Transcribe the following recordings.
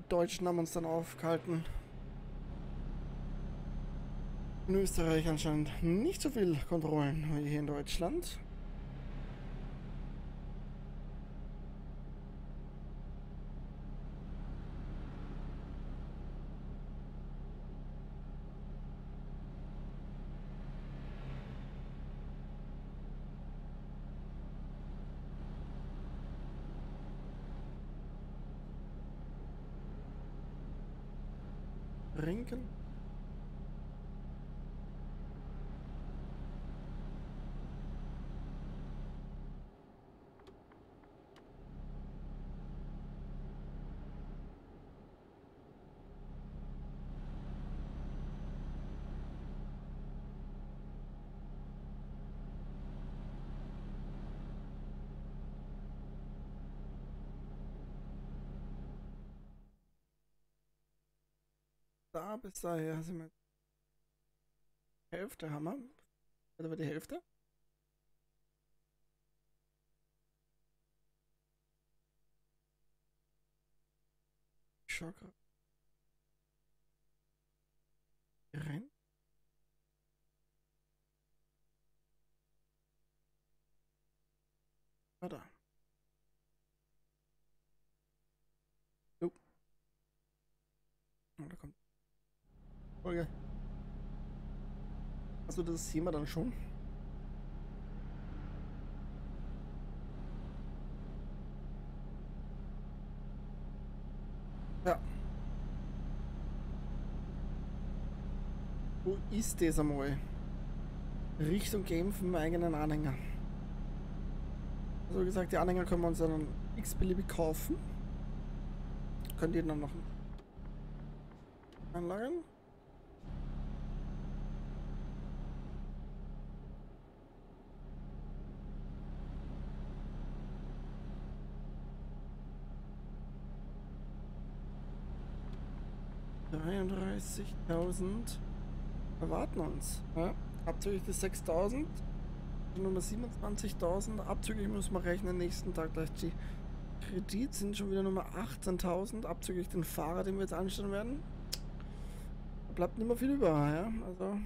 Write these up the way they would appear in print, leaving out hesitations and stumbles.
Deutschen haben uns dann aufgehalten. In Österreich anscheinend nicht so viel Kontrollen wie hier in Deutschland. Trinken. Da bis daher sind wir Hälfte haben wir. Also die Hälfte. Ich schau grad rein. Ah, da. Oh. Oh, da kommt Folge. Also das sehen wir dann schon. Ja. Wo ist das einmal? Richtung Genf im eigenen Anhänger. Also wie gesagt, die Anhänger können wir uns dann x-beliebig kaufen. Könnt ihr dann noch anlagern. $33.000 erwarten uns. Ja? Abzüglich des 6.000, Nummer 27.000. Abzüglich muss man rechnen, nächsten Tag gleich die Kredit sind schon wieder Nummer 18.000. Abzüglich den Fahrer, den wir jetzt anstellen werden. Da bleibt nicht mehr viel über. Ja? Also,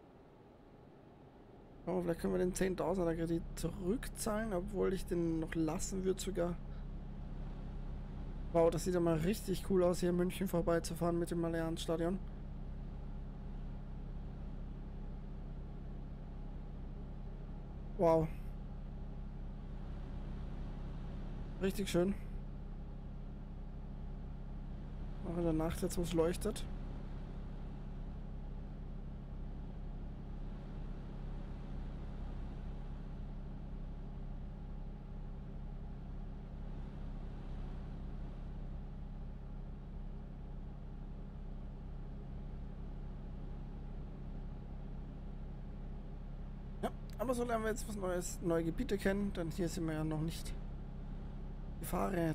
oh, vielleicht können wir den 10.000er Kredit zurückzahlen, obwohl ich den noch lassen würde sogar. Wow, das sieht ja mal richtig cool aus, hier in München vorbeizufahren mit dem Allianz-Stadion. Wow. Richtig schön. Auch in der Nacht jetzt, wo es leuchtet. Ja, aber so lernen wir jetzt was Neues, neue Gebiete kennen, denn hier sind wir ja noch nicht gefahren.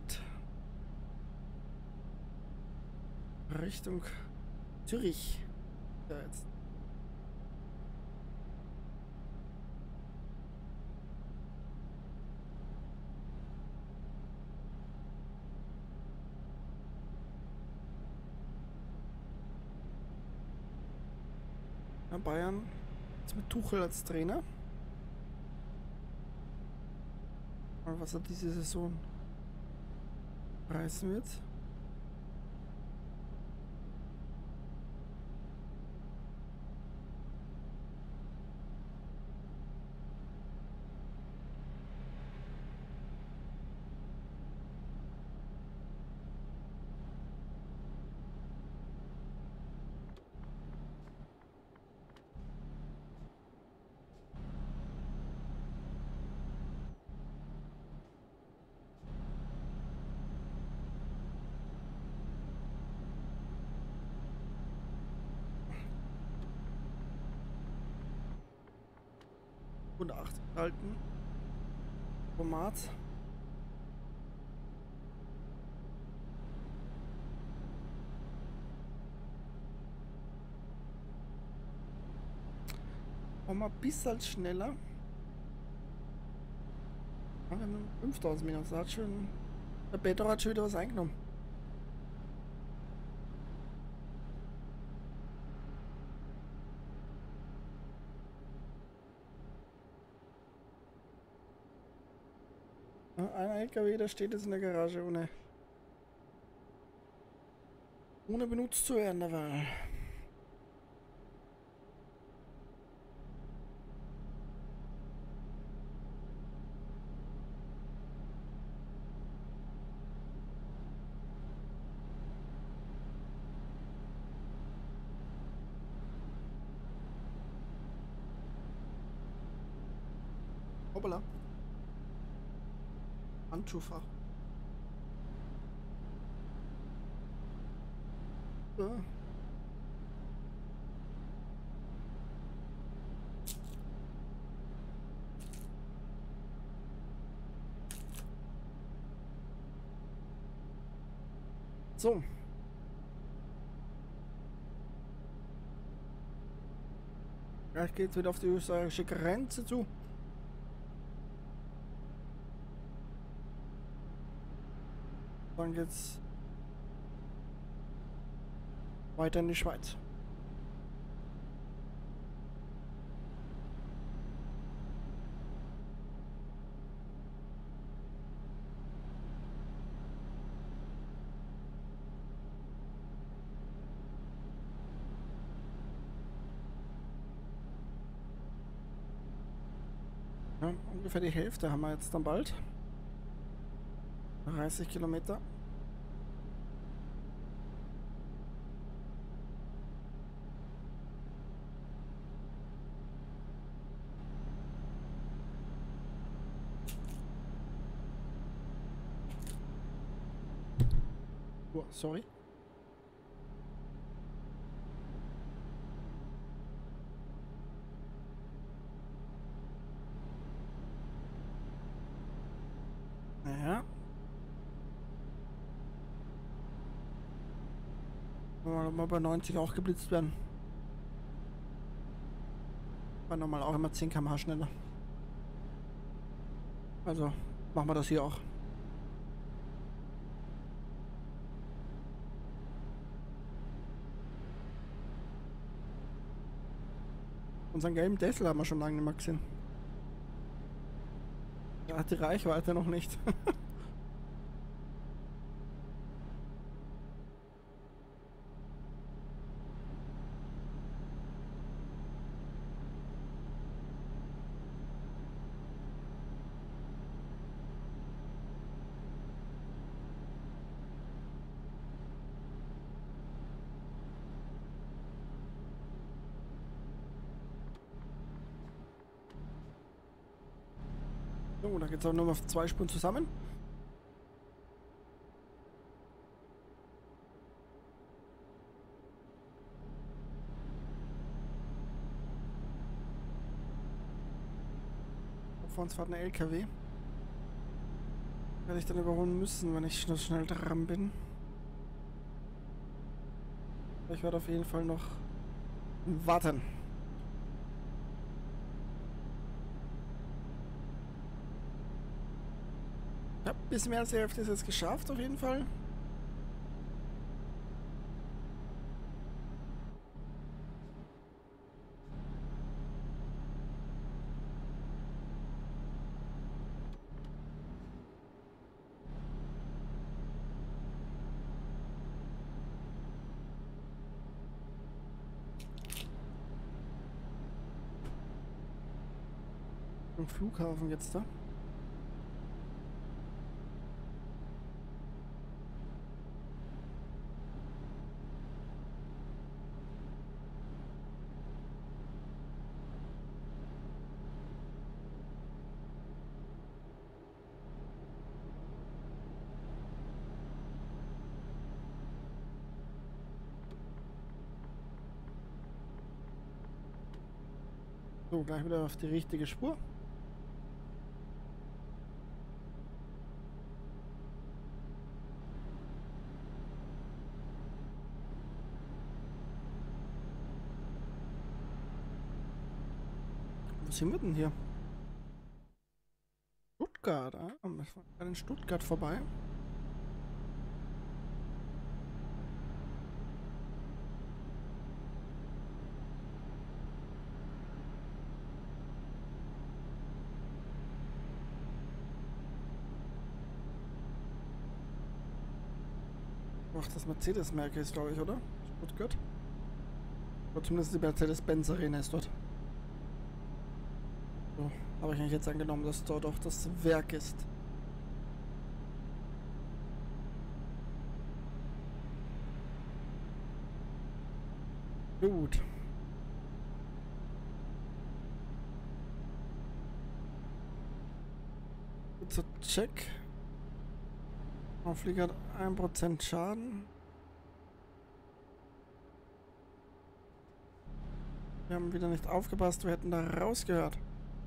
Richtung Zürich. Ja, jetzt. Ja, Bayern. Jetzt mit Tuchel als Trainer. Mal, was er diese Saison reißen wird. Und 8 halten. Format. Machen wir ein bisschen schneller. Ja, wir haben 5.000 minus. Da hat schon, der Beto hat schon wieder was eingenommen. ein LKW, der steht jetzt in der Garage ohne benutzt zu werden dabei. Hoppala. Handschuhfach. Ja. So. Gleich geht's wieder auf die österreichische Grenze zu. Dann geht's weiter in die Schweiz. Ja, ungefähr die Hälfte haben wir jetzt dann bald. 30 Kilometer. Oh, sorry. Naja. Mal bei 90 auch geblitzt werden. War normal auch immer 10 km/h schneller. Also machen wir das hier auch. Unseren gelben Tesla haben wir schon lange nicht mehr gesehen. Er hat die Reichweite noch nicht. So, da geht es auch nur auf 2 Spuren zusammen. Vor uns fährt ein LKW. Werde ich dann überholen müssen, wenn ich schnell dran bin. Ich werde auf jeden Fall noch warten. Ich habe ein bisschen mehr als die Hälfte ist jetzt geschafft, auf jeden Fall. Im Flughafen jetzt da. So, gleich wieder auf die richtige Spur. Wo sind wir denn hier? Stuttgart, ah, wir fahren gerade in Stuttgart vorbei. Ach, das Mercedes-Merke ist, glaube ich, oder? Stuttgart. Oder zumindest die Mercedes-Benz Arena ist dort. So, habe ich eigentlich jetzt angenommen, dass dort auch das Werk ist. Gut. Kurzer Check. Der Flieger hat 1% Schaden. Wir haben wieder nicht aufgepasst, wir hätten da rausgehört.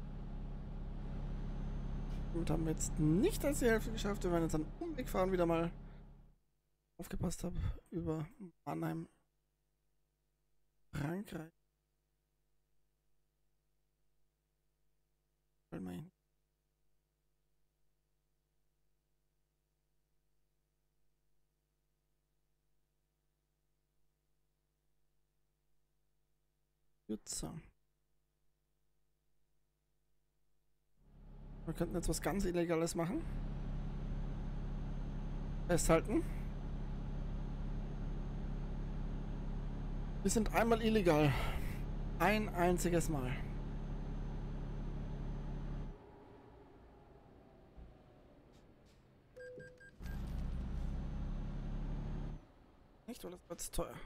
Damit haben wir jetzt nicht als die Hälfte geschafft. Wir werden jetzt einen Umweg fahren, wieder mal aufgepasst habe über Mannheim, Frankreich. Jutze. Wir könnten jetzt was ganz Illegales machen. Festhalten. Wir sind einmal illegal. Ein einziges Mal. Nicht, weil das wird zu teuer.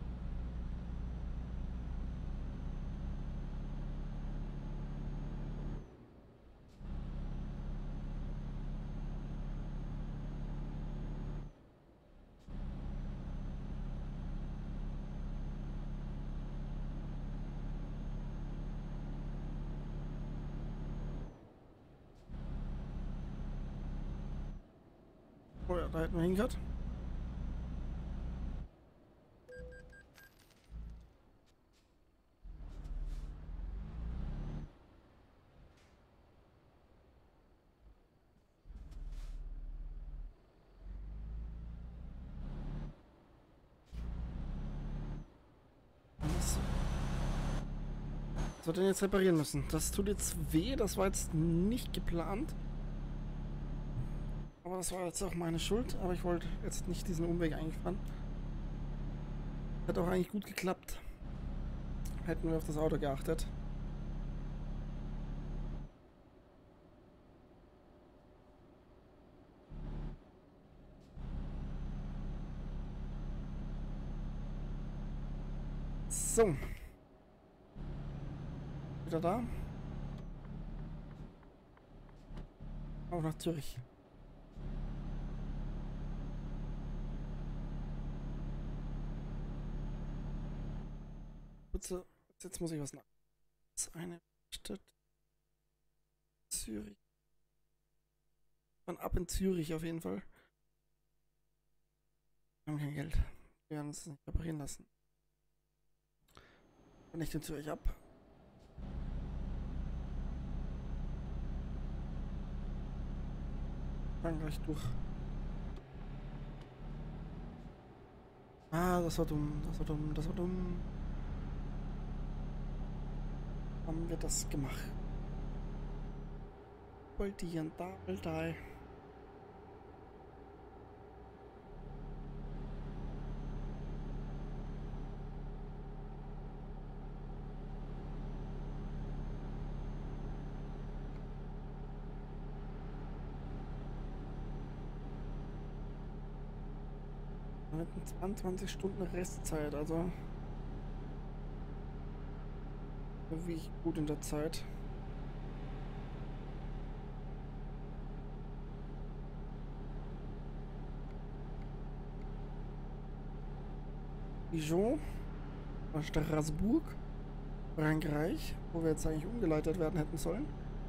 Oh ja, da hätten wir hingehört. Was wir denn jetzt reparieren müssen? Das tut jetzt weh, das war jetzt nicht geplant. Aber das war jetzt auch meine Schuld, aber ich wollte jetzt nicht diesen Umweg eingefahren. Hat auch eigentlich gut geklappt. Hätten wir auf das Auto geachtet. So. Wieder da. Auch nach Zürich. Jetzt muss ich was nach. Das ist eine Stadt. Zürich. Von ab in Zürich auf jeden Fall. Wir haben kein Geld. Wir werden es nicht reparieren lassen. Und nicht in Zürich ab. Fahren gleich durch. Ah, das war dumm. Das war dumm. Das war dumm. Haben wir das gemacht? Wollte hier ein Double Die. Wir hatten 22 Stunden Restzeit, also wie gut in der Zeit. Dijon, Straßburg, Frankreich, wo wir jetzt eigentlich umgeleitet werden hätten sollen.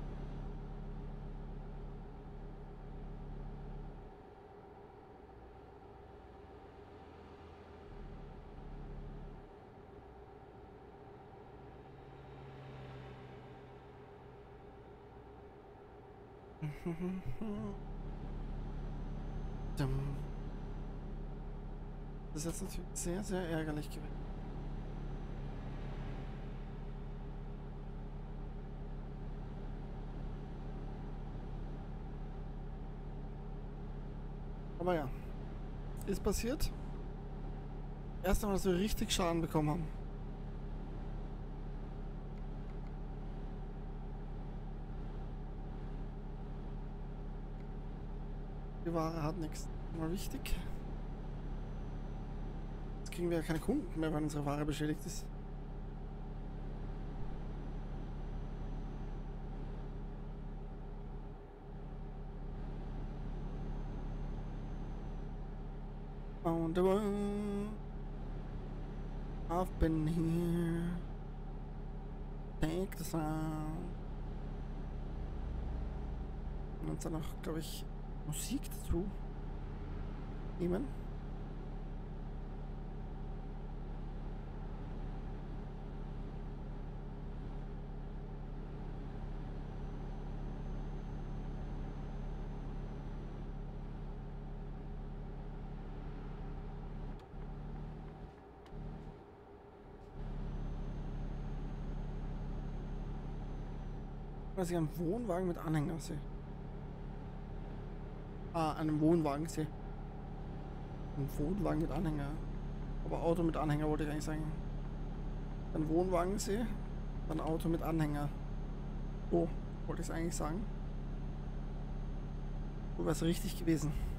Das ist jetzt natürlich sehr, sehr ärgerlich gewesen. Aber ja, ist passiert. Erst einmal, dass wir richtig Schaden bekommen haben. Die Ware hat nichts. Mal wichtig. Jetzt kriegen wir ja keine Kunden mehr, wenn unsere Ware beschädigt ist. On the road, I've been here. Take the sound. Und uns dann noch, glaube ich, Musik dazu nehmen. Was ich einen Wohnwagen mit Anhänger sehe. Ah, einen Wohnwagen sehe. Ein Wohnwagen mit Anhänger. Aber Auto mit Anhänger wollte ich eigentlich sagen. Ein Wohnwagen sehe, dann Auto mit Anhänger. So wollte ich es eigentlich sagen. So wäre es richtig gewesen.